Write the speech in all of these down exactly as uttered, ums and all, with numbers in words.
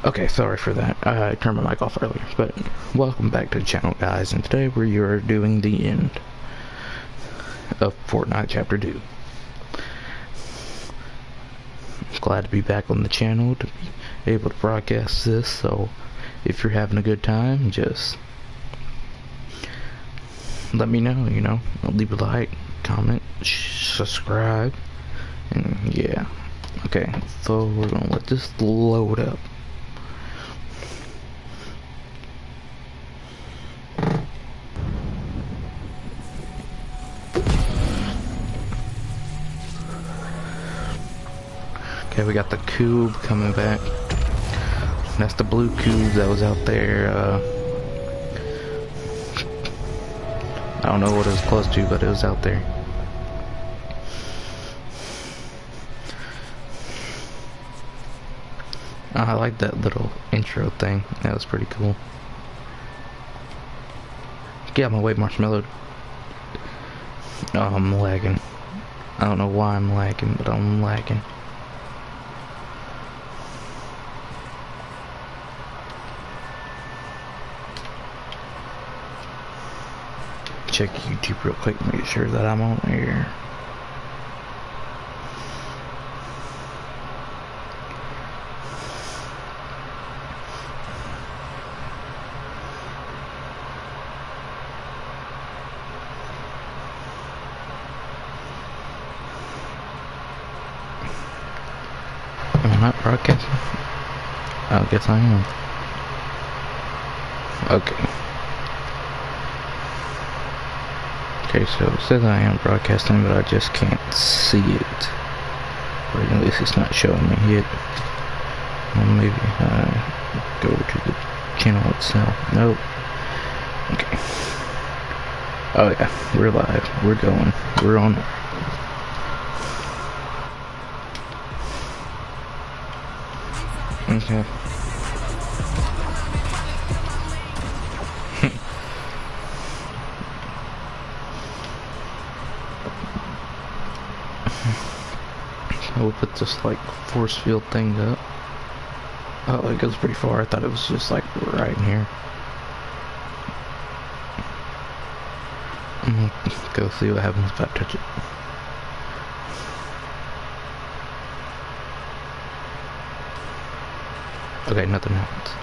Okay, sorry for that. I turned my mic off earlier, but welcome back to the channel, guys, and today we are doing the end of Fortnite Chapter two. Glad to be back on the channel, to be able to broadcast this, so if you're having a good time, just let me know, you know, leave a like, comment, subscribe, and yeah. Okay, so we're gonna let this load up. Okay, we got the cube coming back. That's the blue cube that was out there. Uh, I don't know what it was close to, but it was out there. Oh, I like that little intro thing. That was pretty cool. Get out of my way, Marshmallow. Oh, I'm lagging. I don't know why I'm lagging, but I'm lagging. Check YouTube real quick, make sure that I'm on here. Am I not broadcasting? I guess I am. Okay. Okay, so it says I am broadcasting, but I just can't see it. Or at least it's not showing me yet. Well, maybe uh, go to the channel itself. Nope. Okay. Oh yeah, we're live. We're going. We're on it. Okay. We'll put this like force field thing up. Oh, it goes pretty far. I thought it was just like right in here. I'm gonna go see what happens if I touch it. Okay, nothing happens.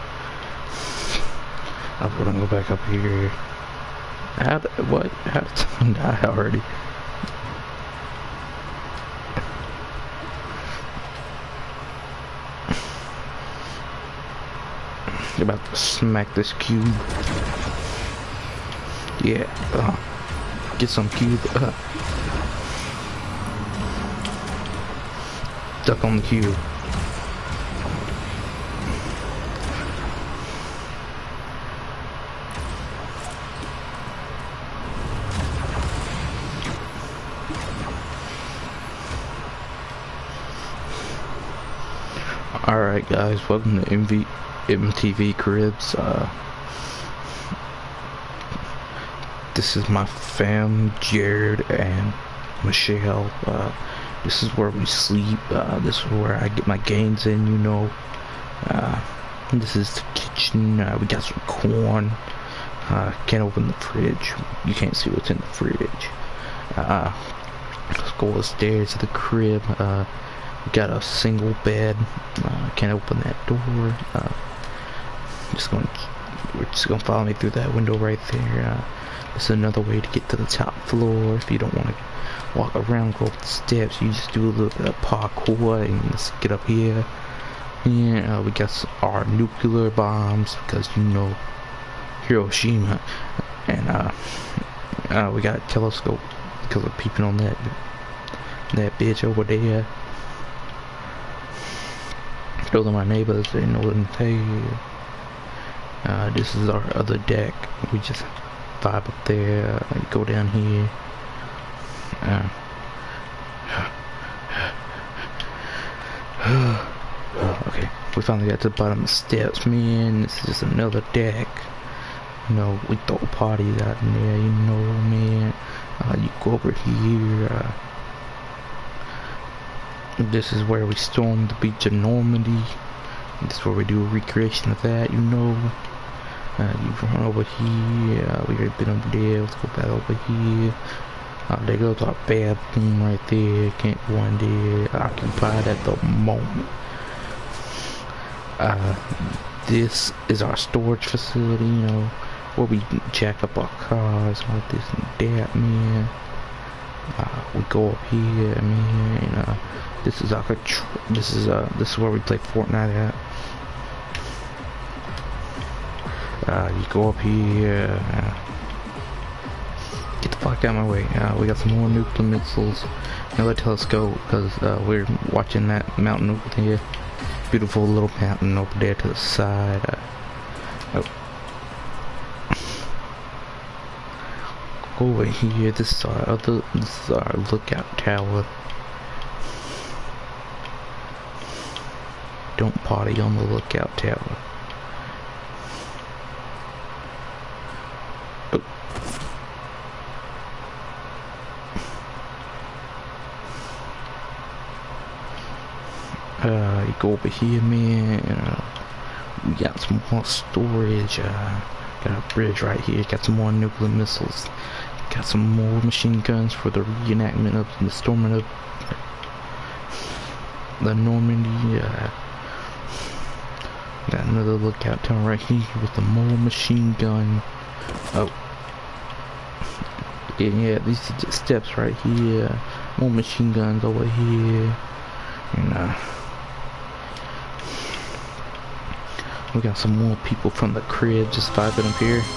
I'm gonna go back up here. How did, what? How did someone die already? About to smack this cube. Yeah. Uh, get some cube. Uh. Duck on the cube. Alright guys, welcome to M V M T V Cribs. Uh, this is my fam, Jared and Michelle. Uh, this is where we sleep. Uh, this is where I get my gains in, you know. Uh, this is the kitchen. Uh, we got some corn. Uh, can't open the fridge. You can't see what's in the fridge. Uh, let's go upstairs to the crib. Uh, we got a single bed. Uh, can't open that door. Uh, just going we're just gonna follow me through that window right there. Uh, this is another way to get to the top floor if you don't want to walk around, go up the steps. You just do a little bit of parkour and let's get up here. Yeah, uh, we got our nuclear bombs because you know Hiroshima, and uh, uh, we got a telescope because we're peeping on that that bitch over there. Those are my neighbors. They know what to tell you. Uh, this is our other deck. We just vibe up there. Uh, go down here. Uh, okay, we finally got to the bottom of the steps, man. This is just another deck. You know, we throw parties out in there. You know, man. Uh, you go over here. Uh, This is where we stormed the beach of Normandy. This is where we do a recreation of that, you know. Uh, you run over here. Uh, we already been over there. Let's go back over here. Uh, there goes our bathroom right there. Can't go in there. Occupied at the moment. Uh, this is our storage facility, you know, where we jack up our cars, all this and that, man. Uh, we go up here, man. Uh, this is our this is uh this is where we play Fortnite at. Uh, you go up here. Uh, get the fuck out of my way. Uh, we got some more nuclear missiles. Another telescope because uh, we're watching that mountain over there. Beautiful little mountain over there to the side. Uh, oh. Go over here. This is our other. This is our lookout tower. Don't party on the lookout tower. Oh. Uh, you go over here, man. Uh, we got some more storage. Uh, got a bridge right here. Got some more nuclear missiles. Got some more machine guns for the reenactment of the storming of the Normandy. Uh, got another lookout tower right here with the more machine gun. Oh, yeah, yeah. These are just steps right here. More machine guns over here, and uh. We got some more people from the crib just vibing up here.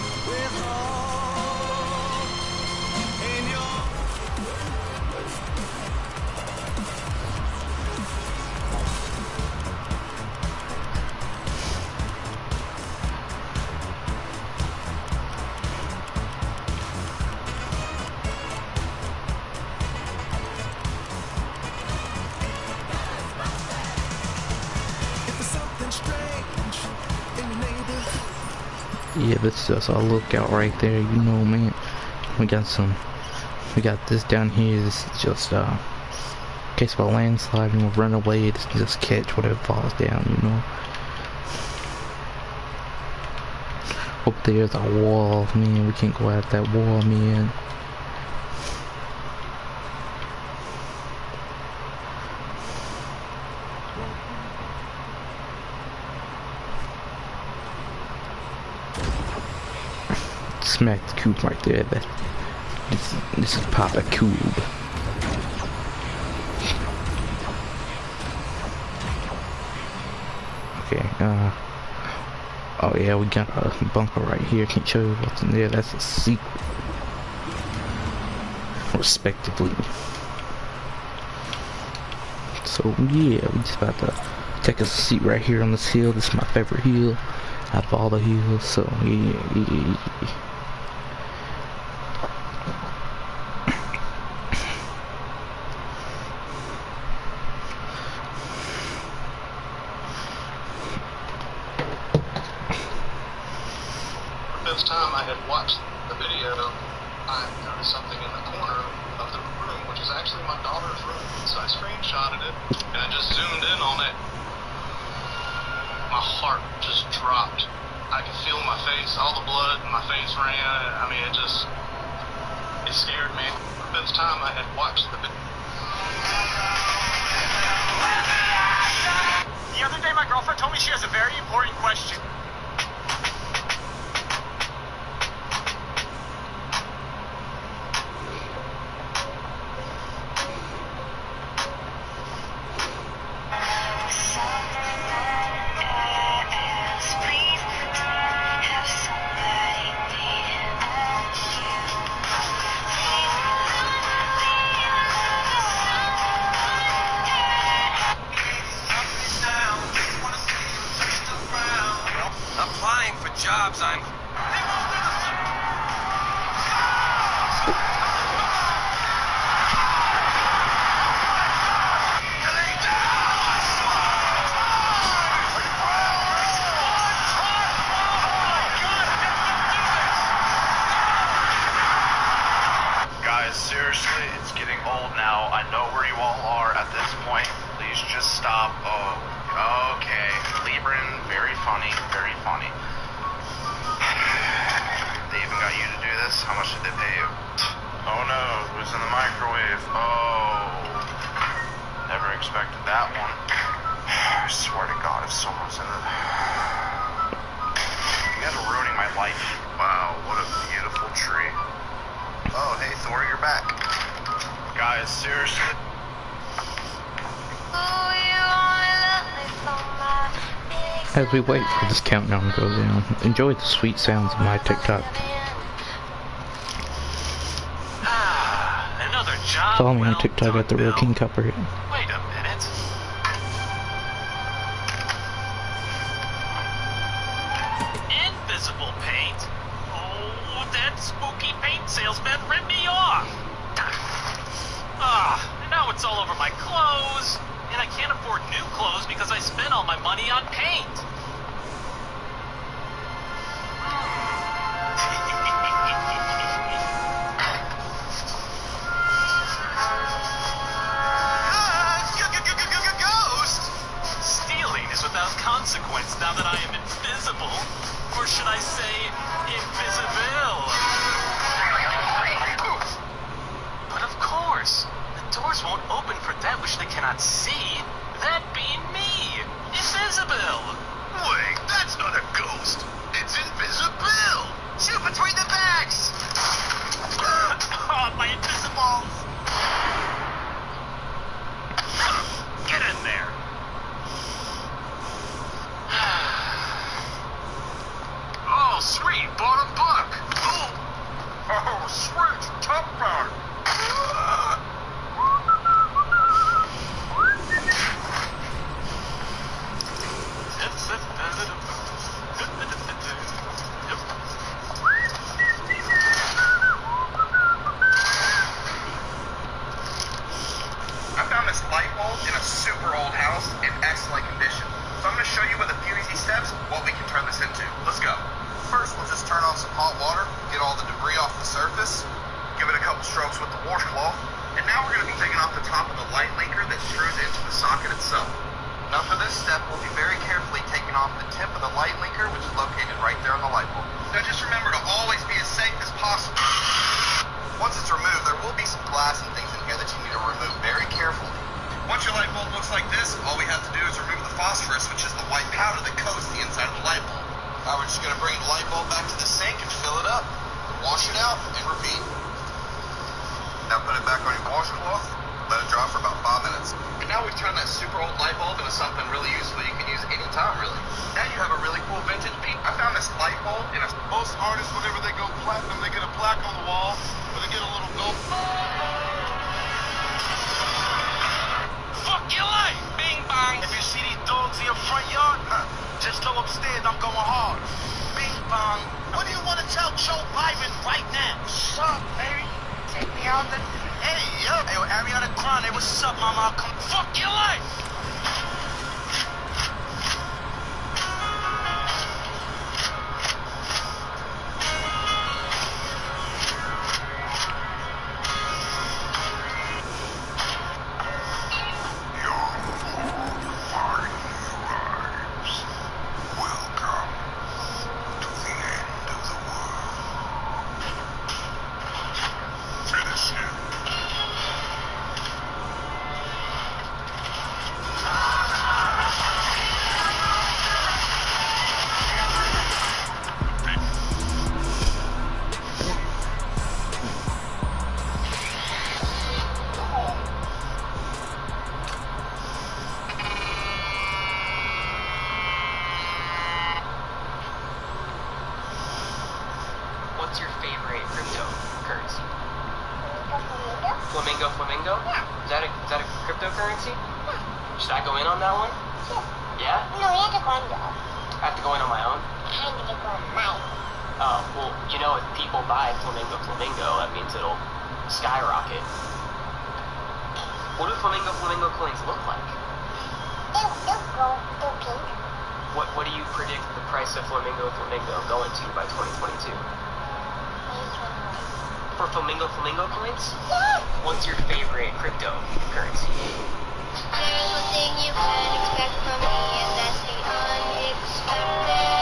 Yeah, that's just our lookout right there, you know, man. We got some, we got this down here. This is just, uh, in case of a landslide and we'll run away, just, just catch whatever falls down, you know. Up there's our wall, man. We can't go out that wall, man. Smack the cube right there. That this, this is Papa Cube. Okay. Uh. Oh yeah, we got a bunker right here. Can't show you what's in there. That's a secret. Respectively. So yeah, we just about to take a seat right here on this hill. This is my favorite hill out of all the hills. So yeah, yeah, yeah. This time I had watched the video, I noticed something in the corner of the room, which is actually my daughter's room. So I screenshotted it, and I just zoomed in on it. My heart just dropped. I could feel my face, all the blood in my face ran. I mean, it just, it scared me. This time I had watched the video. The other day my girlfriend told me she has a very important question. Applying for jobs, I'm... Guys, seriously, it's getting old now. I know where you all are at this point. Please just stop. Oh, okay. God, if someone's in it. You guys are ruining my life. Wow, what a beautiful tree. Oh, hey, Thor, you're back. Guys, seriously? As we wait for this countdown to go down, enjoy the sweet sounds of my TikTok. Ah, another job. Follow me well on TikTok done, at the Real Bill. King Copperhead. Wait a minute. Invisible paint? Oh, that spooky paint salesman ripped me off. Ah, and now it's all over my clothes. And I can't afford new clothes because I spent all my money on paint. Ghost! Stealing is without consequence now that I am invisible. Or should I say, invisible? But of course, the doors won't open for that which they cannot see. That being me, invisible. Wait, that's not a ghost. It's invisible. Shoot between the backs. Oh, my invisibles. Get in there. Oh, sweet, bought a buck. Oh, oh sweet, top bar. I found this light bulb in a super old house in excellent condition. So I'm going to show you with a few easy steps what we can turn this into. Let's go. First, we'll just turn on some hot water, get all the debris off the surface, give it a couple strokes with the washcloth, and now we're going to be taking off the top of the light linker that screws into the socket itself. Now for this step, we'll be very carefully taking off the tip of the light linker, which is located right there on the light bulb. Now just remember to always be as safe as possible. Once it's removed, there will be some glass and things in here that you need to remove very carefully. Once your light bulb looks like this, all we have to do is remove the phosphorus, which is the white powder that coats the inside of the light bulb. Now we're just going to bring the light bulb back to the sink and fill it up. Wash it out and repeat. Now put it back on your washcloth, let it dry for about five minutes. And now we've turned that super old light bulb into something really useful you can use anytime, really. Now you have a really cool vintage beat. I found this light bulb in a... Most artists, whenever they go platinum, they get a plaque on the wall, or they get a little gold... Fuck your life, bing bong. If you see these dogs in your front yard, huh, just go upstairs, I'm going hard. Bing bong. What do you want to tell Joe Biden right now? What's up, baby? Take me out the... Hey, yo. Hey, yo, Ariana Grande, what's up, mama? I'll come... Fuck your life. What's your favorite cryptocurrency? Flamingo, flamingo? Yeah. Is that a is that a cryptocurrency? Yeah. Should I go in on that one? Yeah. Yeah? No, you have to go on your own. I have to go in on my own? I have to go on mine. Oh, well, you know, if people buy flamingo, flamingo, that means it'll skyrocket. What do flamingo, flamingo coins look like? They'll, they'll go, they'll pink. What what do you predict the price of flamingo, flamingo going to by twenty twenty-two? For flamingo, flamingo coins? Yeah. What's your favorite cryptocurrency? There's one thing you can expect from me, and that's the unexpected.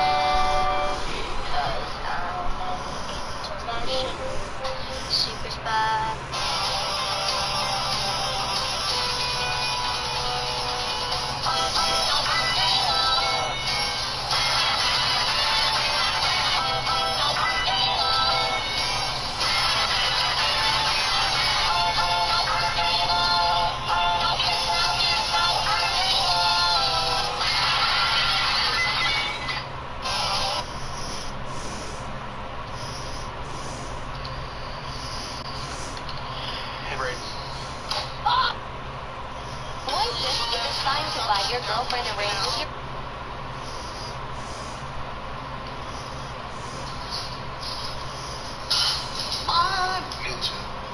Because I'm an international super spy. I'll find a way. Ah, ninja.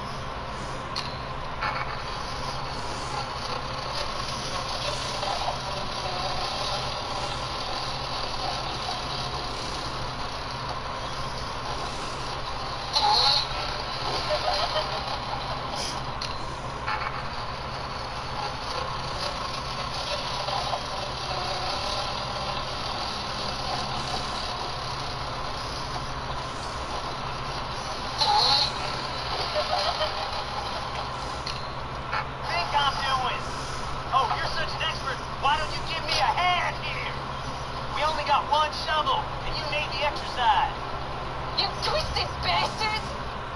Think I'm doing? Oh, you're such an expert. Why don't you give me a hand here? We only got one shovel, and you need the exercise. You twisted bastards!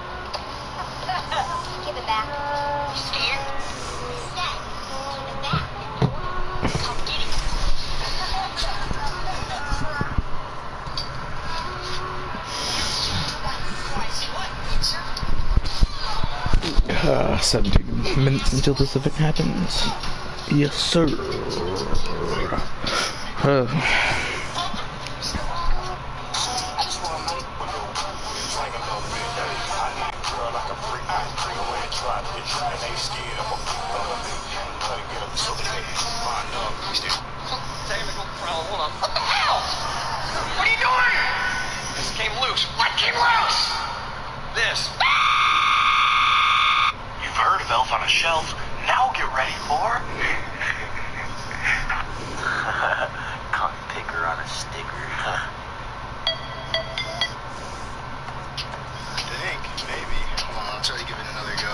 Give it back. You scared? Yes. Give it back. Come get it. Uh, seventeen minutes until this event happens. Yes, sir. Uh, Technical problem. Hold on. What the hell? What are you doing? This came loose. What came loose? This. You've heard of Elf on a Shelf. Now get ready for... Cunt picker on a sticker. I think, maybe. Hold on, I'll try to give it another go.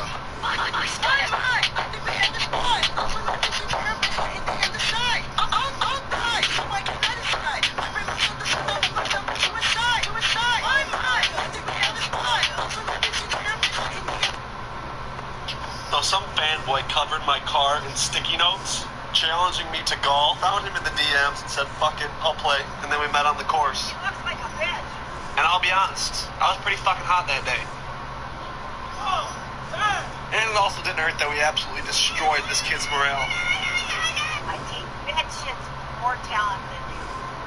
So some fanboy covered my car in sticky notes, challenging me to golf. Found him in the D Ms and said, fuck it, I'll play. And then we met on the course. Looks like a bitch. And I'll be honest, I was pretty fucking hot that day. Oh, hey. And it also didn't hurt that we absolutely destroyed this kid's morale. I think that shit's more talent than you.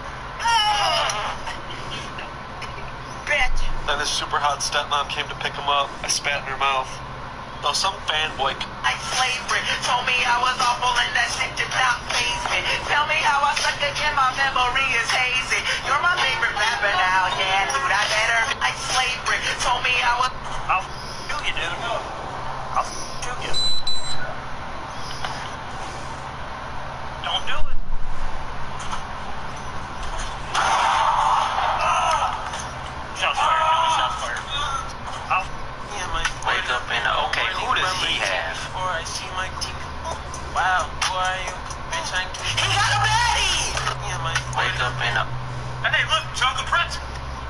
Bitch. Then his super hot stepmom came to pick him up. I spat in her mouth. Though some fanboy... Like slavery. Told me I was awful and that shit did not faze me. Tell me how I suck again, my memory is hazy. You're my favorite rapper now, yeah, dude, I better. Like slavery. Told me I was... I'll do you, dude. I'll do you. Don't do it. Shots fired, Billy, shots fired. I'll... Yeah, my... Wake up in the... Okay, who does he have? Before I see my team. Wow, who are you? Bitch, I can... He got a baddie! Yeah, my... Wake up in the... Hey, look, chocolate pretzel!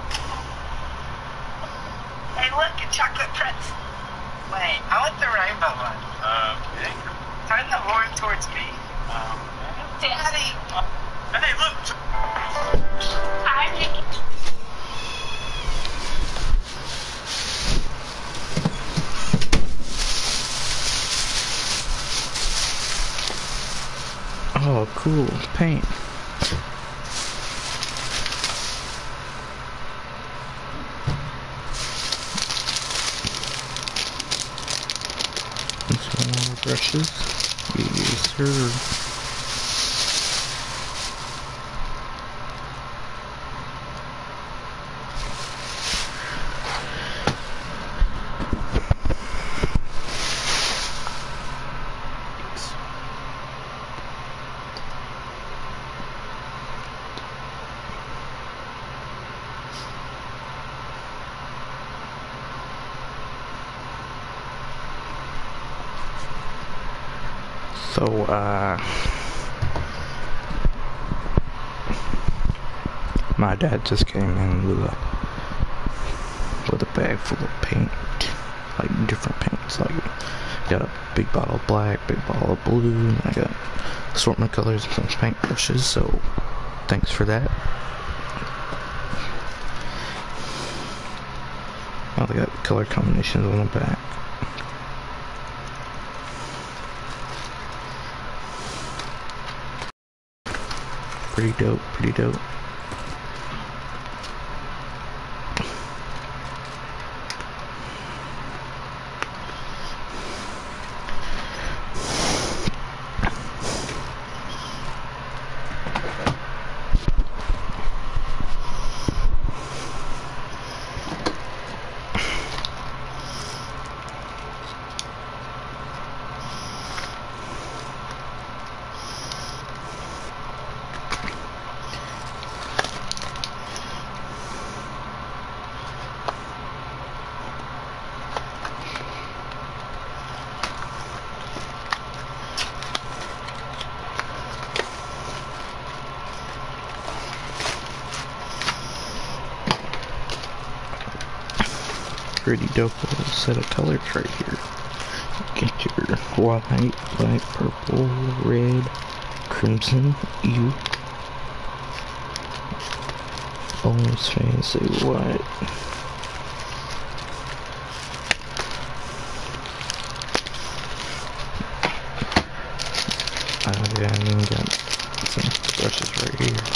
Hey, look, a chocolate pretzel. Wait, I want the rainbow one. Okay. Turn the horn towards me. Um... Daddy! Hey, look! Hi, Mickey. oh, cool. Paint. Some more brushes. Yes, sir. So, uh, my dad just came in with a with a bag full of paint, like different paints. Like, got a big bottle of black, big bottle of blue, and I got assortment of colors and some paint brushes. So, thanks for that. Oh, they got color combinations on the back. pretty dope, pretty dope. Pretty dope little set of colors right here. Get your white, black, purple, red, crimson, you. Almost fancy white. Oh yeah, I even got some brushes right here.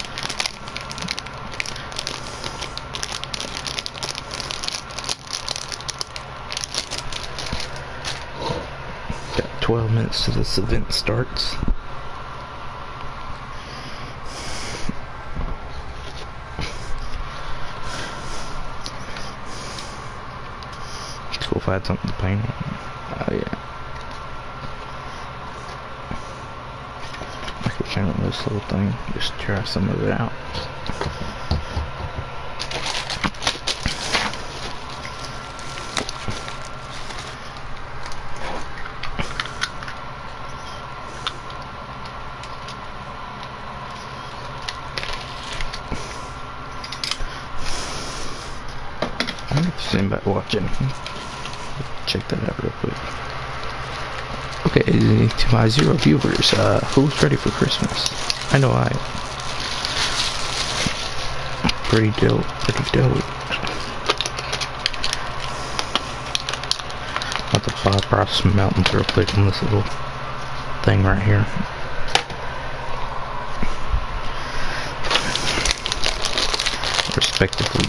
twelve minutes till this event starts. It's cool if I had something to paint on. Oh yeah. I could paint on this little thing, just try some of it out. Anybody watching? Check that out real quick. Okay, to my zero viewers, uh, who's ready for Christmas? I know I. Pretty dope, pretty dope. About to fly across some mountains real quick on this little thing right here. Respectively.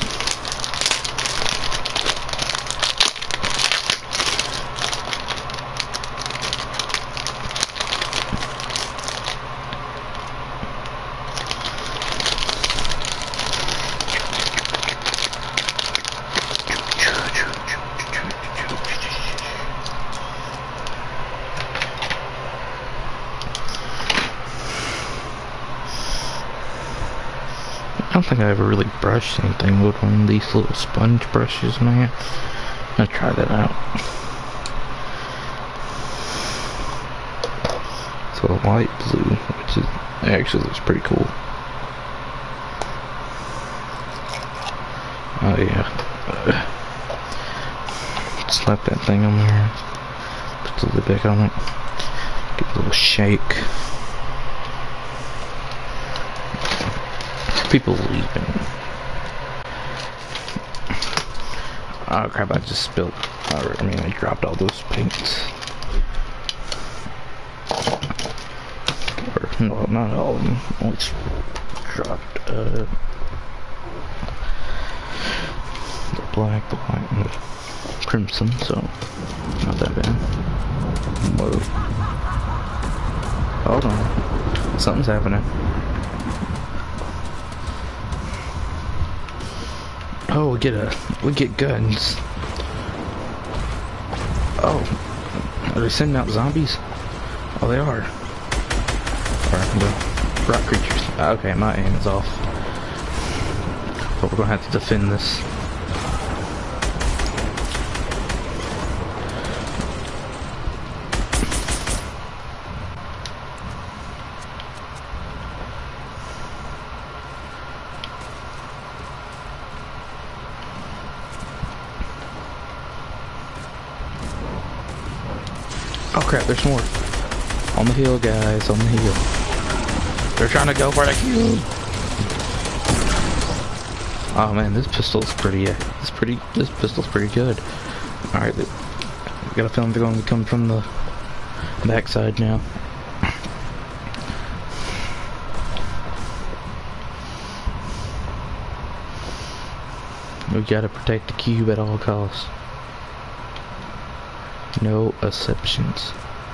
I don't think I ever really brushed anything with one of these little sponge brushes, man. I'm gonna try that out. So a light blue, which is actually looks pretty cool. Oh yeah. Uh, slap that thing on there. Put the lid back on it. Give it a little shake. People leaving. Oh crap, I just spilled. Or, I mean, I dropped all those paints. Or, no, not all of them. Only dropped uh, the black, the white, and the crimson, so not that bad. Whoa. Hold on. Something's happening. Oh, we get a, we get guns. Oh, are they sending out zombies? Oh, they are. Or the rock creatures. Okay, my aim is off. But we're gonna have to defend this. Oh crap, there's more. On the hill, guys, on the hill. They're trying to go for the kill. Oh man, this pistol's pretty, uh, this pretty, this pistol's pretty good. Alright, we got a feeling they're going to come from the backside now. We gotta protect the cube at all costs. No exceptions.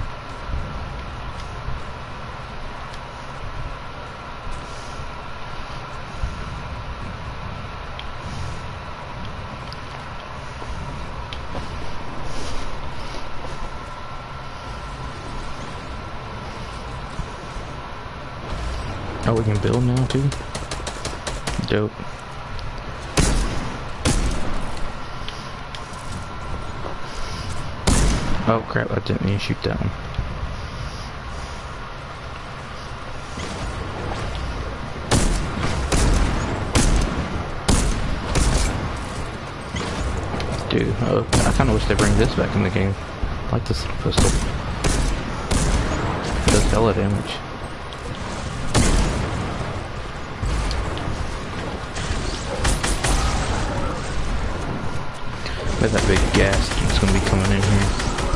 Oh, we can build now too? Dope. Oh crap, I didn't mean to shoot that one. Dude, oh, I kinda wish they bring this back in the game. I like this pistol. It does hella damage. There's that big gas that's gonna be coming in here.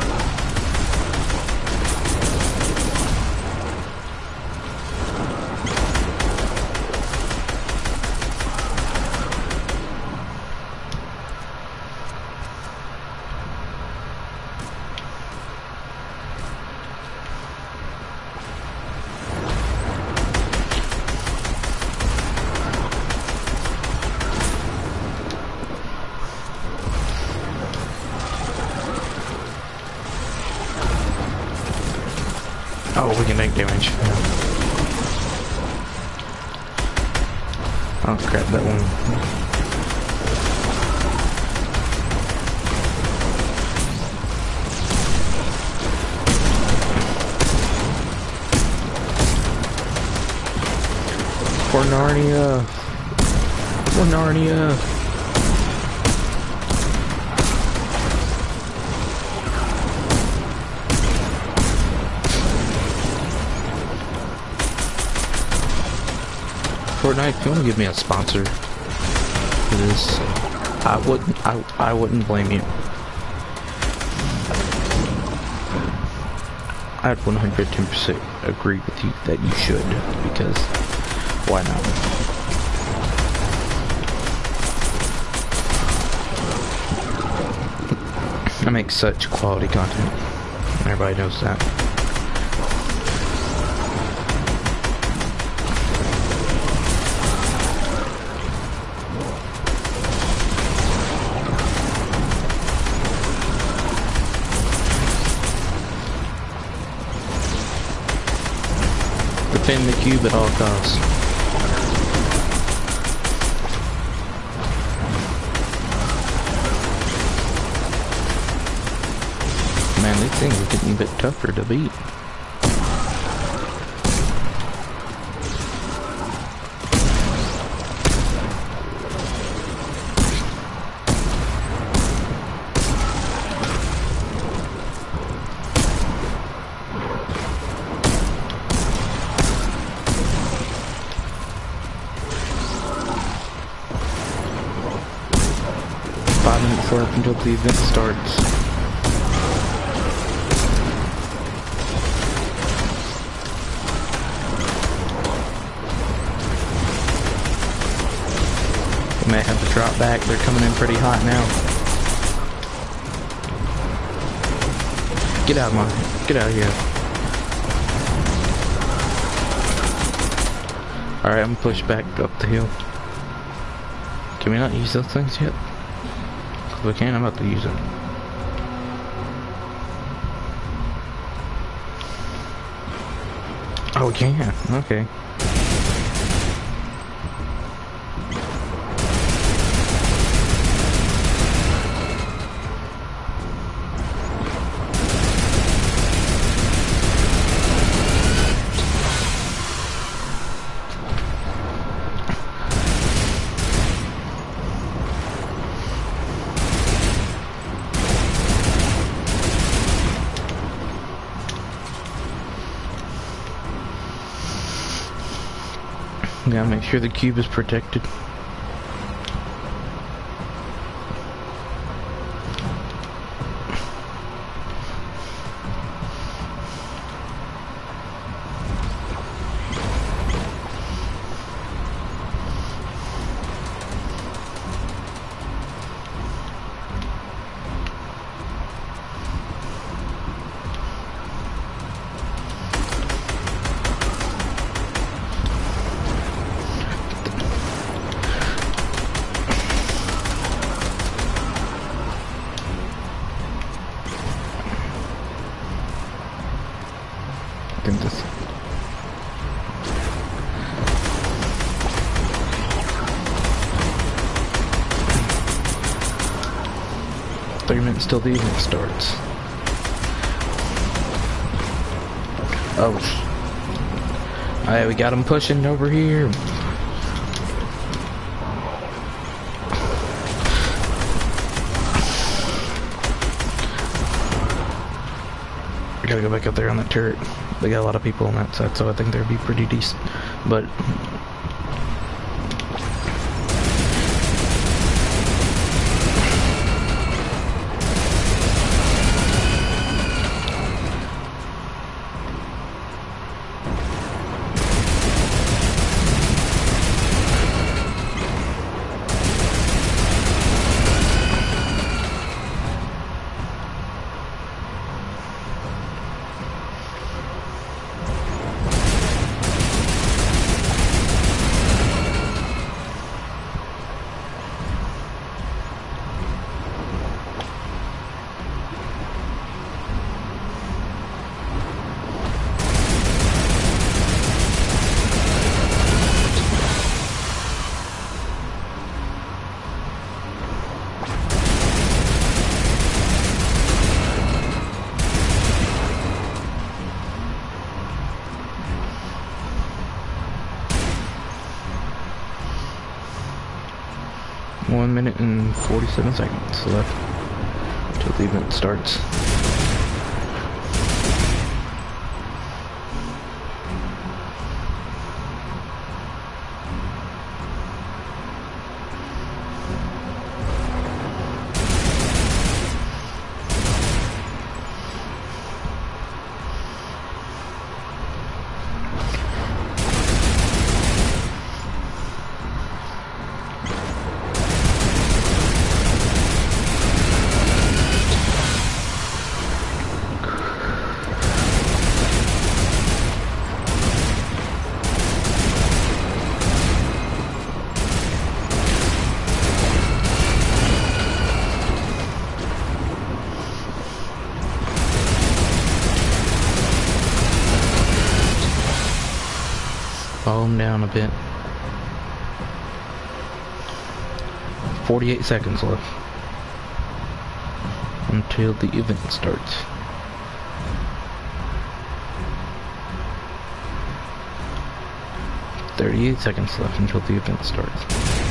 Oh, we can take damage. Oh crap, that one. For Narnia. For Narnia. Fortnite, if you want to give me a sponsor for this, I wouldn't. I I wouldn't blame you. I'd one hundred ten percent agree with you that you should, because why not? I make such quality content. Everybody knows that. Defend the cube at all costs. Man, these things are getting a bit tougher to beat. Five minutes left until the event starts. We may have to drop back. They're coming in pretty hot now. Get out of my, get out of here. Alright, I'm gonna push back up the hill. Can we not use those things yet? If we can, I'm about to use them. Oh, we can. Okay. Gotta make sure the cube is protected. three minutes till the event starts. Oh. Alright, we got them pushing over here. I gotta go back up there on that turret. They got a lot of people on that side, so I think they'd be pretty decent. But one minute and forty-seven seconds left till the event starts. Calm down a bit. forty-eight seconds left until the event starts. thirty-eight seconds left until the event starts.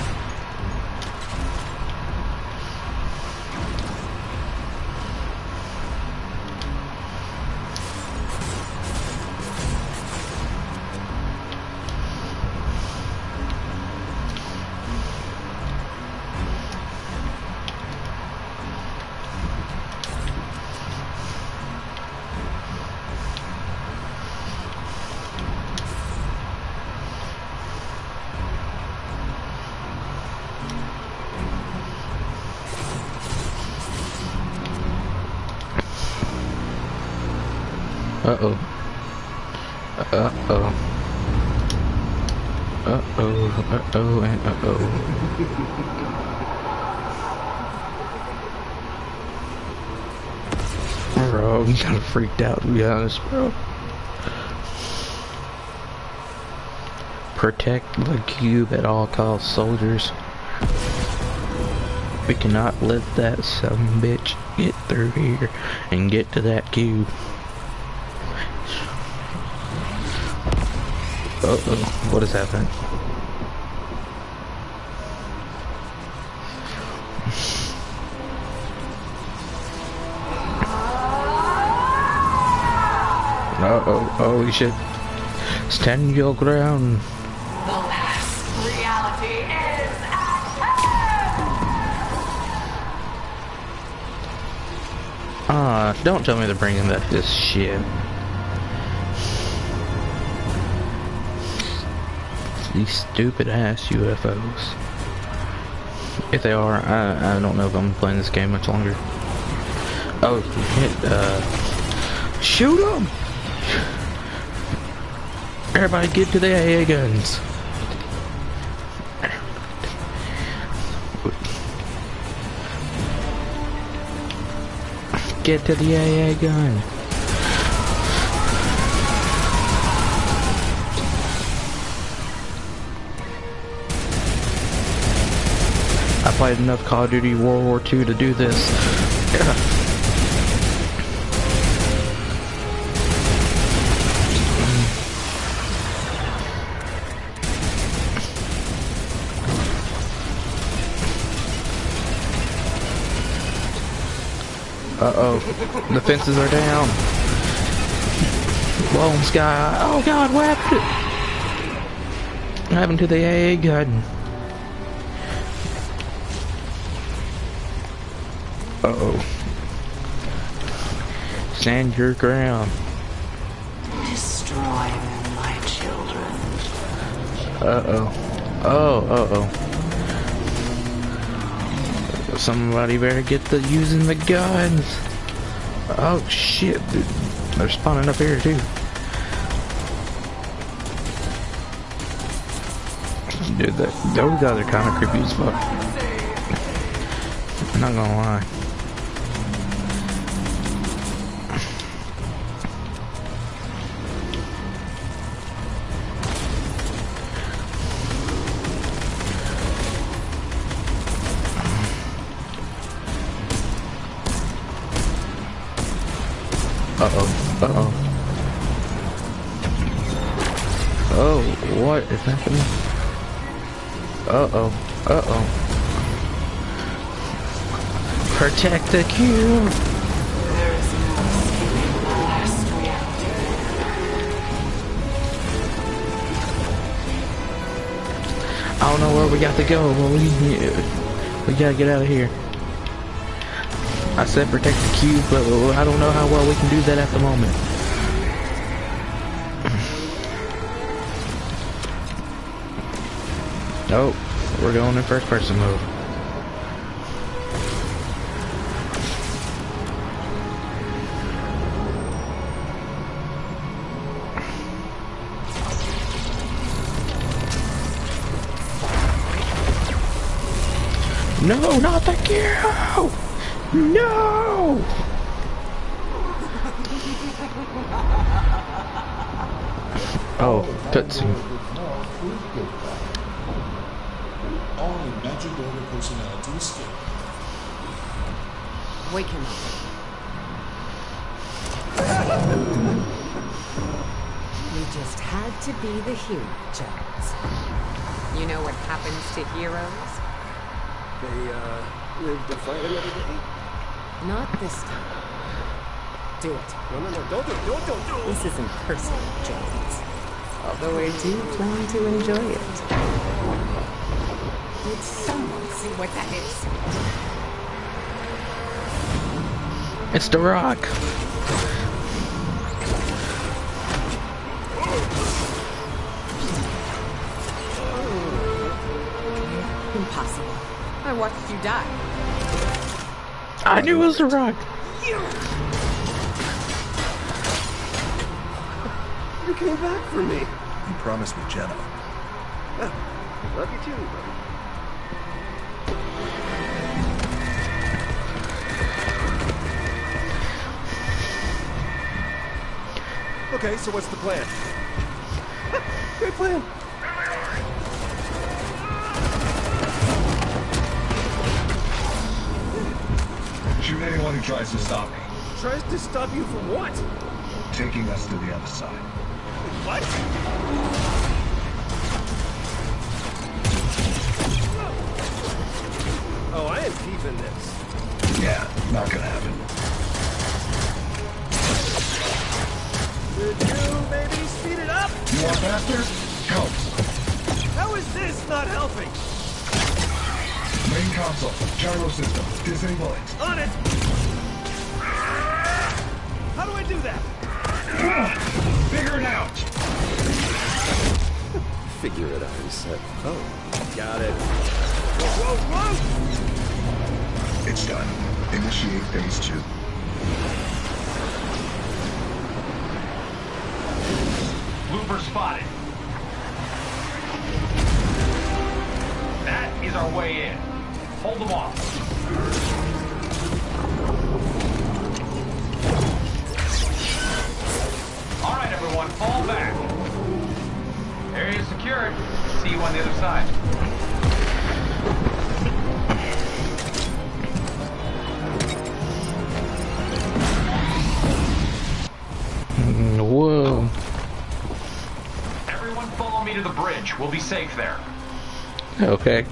Uh-oh. Uh-oh. Uh-oh. Uh-oh and uh-oh. Bro, I'm kinda freaked out, to be honest, bro. Protect the cube at all costs, soldiers. We cannot let that son of a bitch get through here and get to that cube. Uh-oh, what is happening? Uh-oh, holy shit. Stand your ground. The last reality is at hand! Ah, don't tell me they're bringing back this shit. These stupid ass U F Os. If they are, I, I don't know if I'm playing this game much longer. Oh, shit, uh... shoot them! Everybody get to the A A guns. Get to the A A gun. I played enough Call of Duty World War Two to do this. Uh-oh. The fences are down. Lone Sky. Oh god, what happened to, what happened to the A A gun? Uh-oh. Stand your ground. Destroy them, my children. Uh-oh. Oh, uh-oh. Somebody better get the using the guns. Oh shit, dude. They're spawning up here too. Dude, that, those guys are kind of creepy as fuck. I'm not gonna lie. Uh-oh. Uh-oh. Oh, what is happening? Uh-oh. Uh-oh. Protect the cube! There is no escaping the last reality. I don't know where we got to go, but we, we gotta get out of here. I said protect the cube, but I don't know how well we can do that at the moment. Nope, we're going in first person mode. No, not the cube! No! Oh, cutscene. Only magic order personnel to escape. Wake him up. You just had to be the hero, Jones. You know what happens to heroes? They, uh, live to fight another day. Not this time. Do it. No, no, no, don't do it, don't, don't, don't. This isn't personal, Jones. Although I do plan to enjoy it. Would someone see what that is? It's The Rock. Impossible. I watched you die. I knew it was The Rock. You came back for me. You promised me Jenna. Yeah, love you too, buddy. Okay, so what's the plan? Great plan. Shoot anyone who tries to stop me. Tries to stop you from what? Taking us to the other side. What? Oh, I am keeping this. Yeah, not gonna happen. Could you maybe speed it up? You want faster? Go. How is this not helping? Main console, gyro system, disable it. On it! How do I do that? Figure it out! Figure it out, he said. Oh, got it. Whoa, whoa, whoa! It's done. Initiate phase two. Looper spotted. That is our way in. Hold them off. All right, everyone, fall back. Area secured. See you on the other side. beach. We'll be safe there. Okay.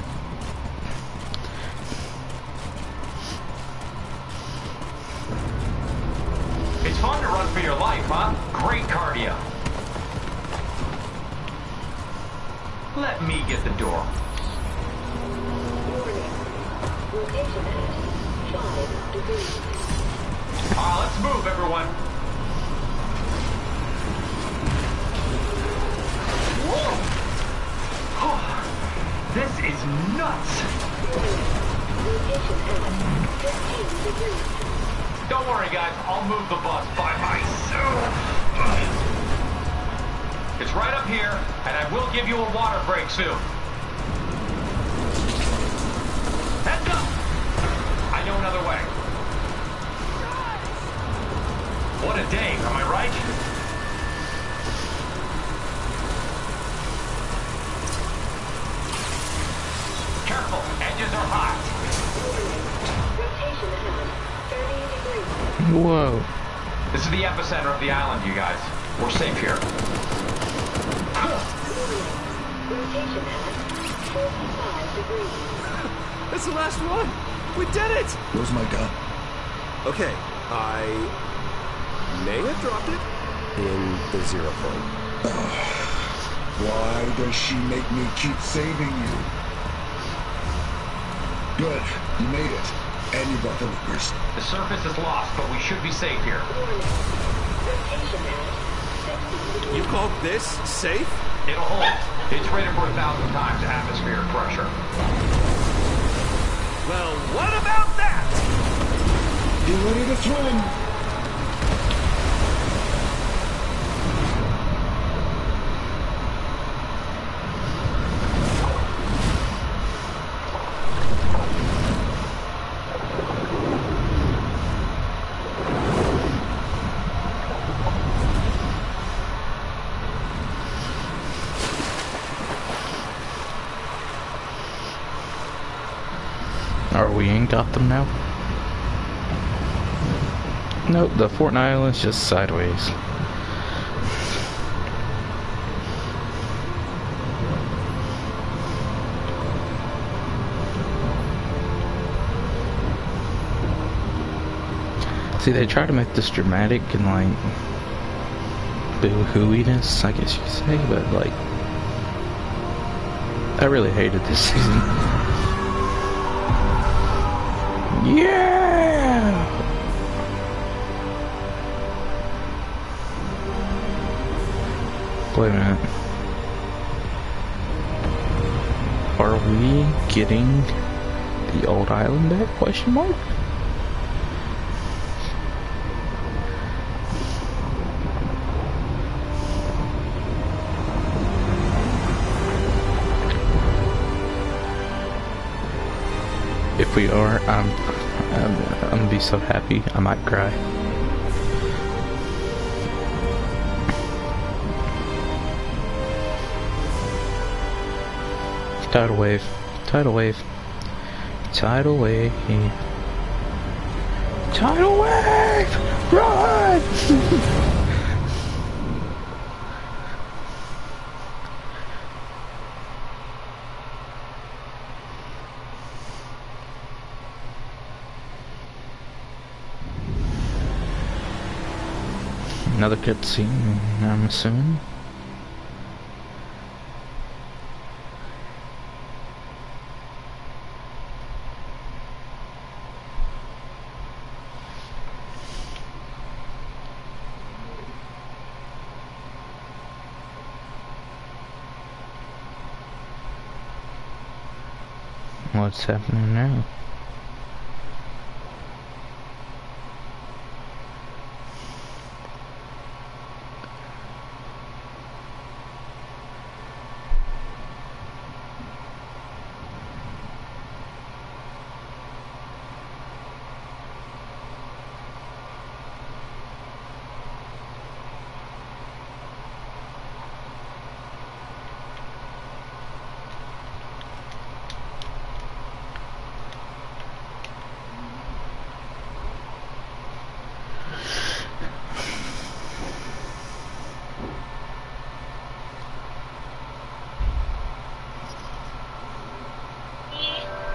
It's fun to run for your life, huh? Great cardio. Let me get the door. Ah, let's move, everyone. Whoa! Oh, this is nuts. Don't worry, guys. I'll move the bus by myself. It's right up here, and I will give you a water break soon. Heads up! I know another way. What a day, am I right? Careful, edges are hot. Whoa. This is the epicenter of the island, you guys. We're safe here. That's the last one! We did it! Where's my gun? Okay, I may have dropped it in the zero point. Why does she make me keep saving you? Good, you made it. And you brought the loopers. The surface is lost, but we should be safe here. You call this safe? It'll hold. It's rated for a thousand times atmospheric pressure. Well, what about that? Get ready to swim. Are we in Gotham now? Nope, the Fortnite Island's just sideways. See, they try to make this dramatic and like boo-hooiness, I guess you could say, but like I really hated this season. Yeah! Wait a minute. Are we getting the old island back? Question mark? If we are, I'm, I'm, I'm gonna be so happy, I might cry. Tidal wave, tidal wave, tidal wave, tidal wave, run! Another cutscene, I'm assuming. What's happening now?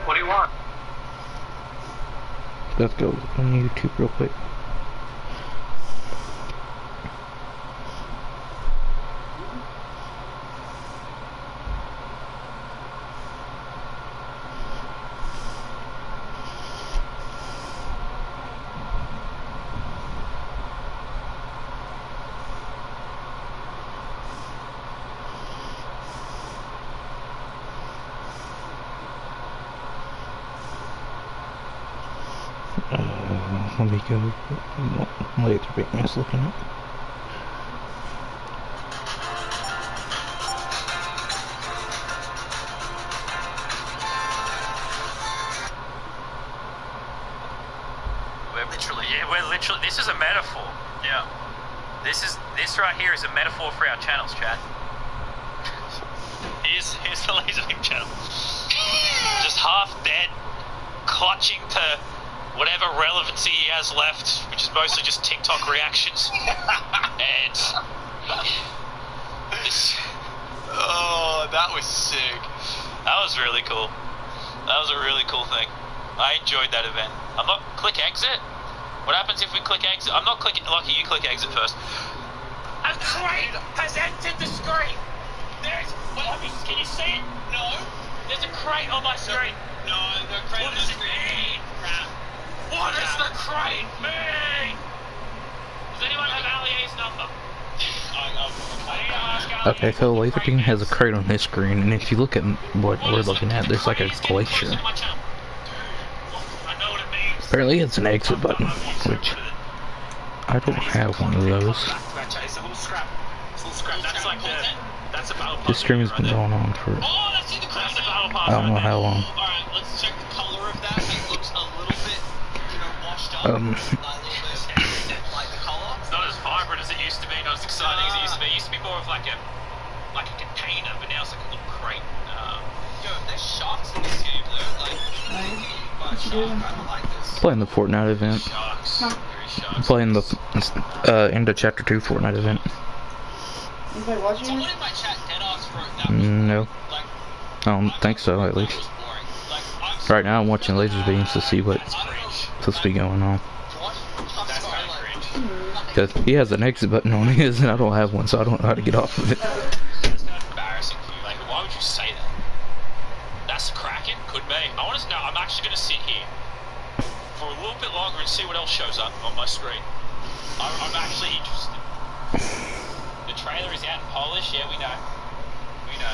What do you want? Let's go on YouTube real quick. Uh, let me go. Laser beam is looking up. We're literally, yeah, we're literally. This is a metaphor. Yeah. This is this right here is a metaphor for our channels, Chad. Here's here's the laser beam channel. Just half dead, clutching to whatever relevancy he has left, which is mostly just TikTok reactions. And this, Oh, that was sick. that was really cool. That was a really cool thing. I enjoyed that event. I'm not click exit. What happens if we click exit? I'm not clicking. Lucky, you click exit first. A crate has entered the screen. There's. Well, have you, can you see it? No. There's a crate on my screen. No, no crate on the screen. What does it mean? Crap. What does the crate mean? Does anyone have Alier's number? Okay, so Laser Beam has a crate on his screen, and if you look at what we're looking at, there's like a glacier. Apparently it's an exit button, which I don't have one of those. This stream has been going on for I don't know how long. Um, It's not as vibrant as it used to be, not as exciting as it used to be. It used to be more of like a like a container, but now it's like a little crate. Um, Yo, there's sharks in this game though. Like, playing the Fortnite event. Playing the uh, end of chapter two Fortnite event. Anybody watching? Someone in my chat dead ass wrote that. No, I don't think so. At least right now, I'm watching Laser Beams to see what's supposed to be going on. Because he has an exit button on his, and I don't have one, so I don't know how to get off of it. It's kind of embarrassing for you. Like, why would you say that? That's Kraken? Could be. I want to know. I'm actually going to sit here for a little bit longer and see what else shows up on my screen. I'm, I'm actually interested. The trailer is out in Polish. Yeah, we know. We know.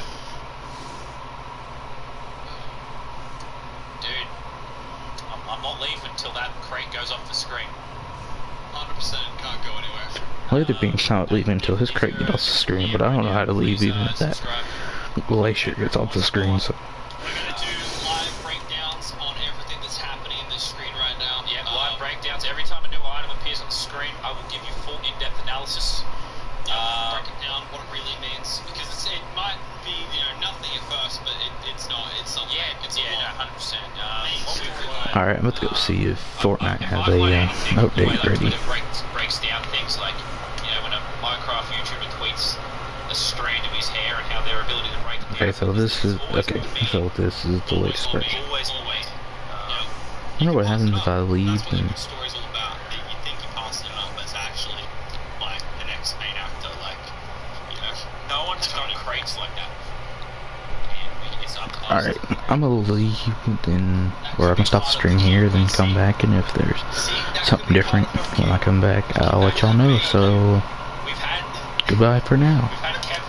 Dude, I'm, I'm not leaving until that crate goes off the screen. one hundred percent can't go anywhere. Laser Beam's not leaving until his crate gets off the screen, but I don't know how to leave even if that glacier gets off the screen. So. We're gonna do live breakdowns on everything that's happening in this screen right now. Yeah, live um, breakdowns. Every time a new item appears on the screen, I will give you full in-depth analysis. Uh, break it down, what it really means, because it's, it might be, you know, nothing at first, but it, it's not. It's something. Yeah, it's yeah, no, one hundred percent. Um, All right, let's go see if Fortnite has a uh, update ready. It breaks, breaks down things like, you know, when a Minecraft YouTuber tweets a strand of his hair and how their ability to break. Okay, so this is okay. So this is the latest version. Always, always. Uh, I wonder what happens if I leave and. Alright, I'm gonna leave, then, or I'm gonna stop the stream here, then come back, and if there's something different when I come back, I'll let y'all know, so, goodbye for now.